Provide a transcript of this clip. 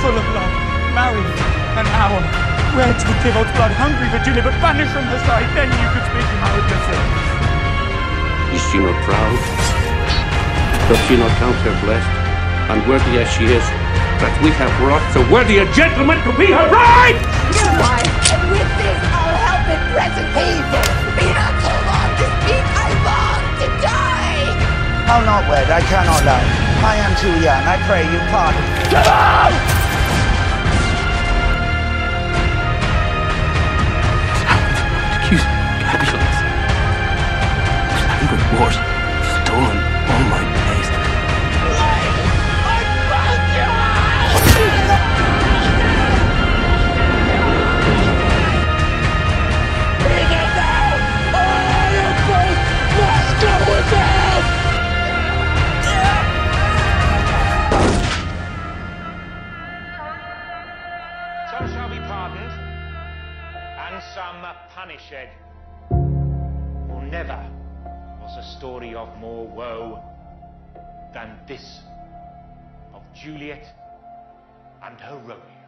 full of love, marry an hour, wed with devout blood, hungry for Julia, but banish from her side, then you could speak to my witnesses. Is she not proud? Does she not count her blessed? And worthy as she is, that we have wrought so worthy a gentleman to be her bride! Why, and with this I'll help in present evil. Be not so long to speak, I long to die! I'll not wed, I cannot love. I am too young, I pray you pardon. Get out! Accused Cabulons. Angry wars stolen all my days. Some shall be pardoned, and some punished. For never was a story of more woe than this of Juliet and her Romeo.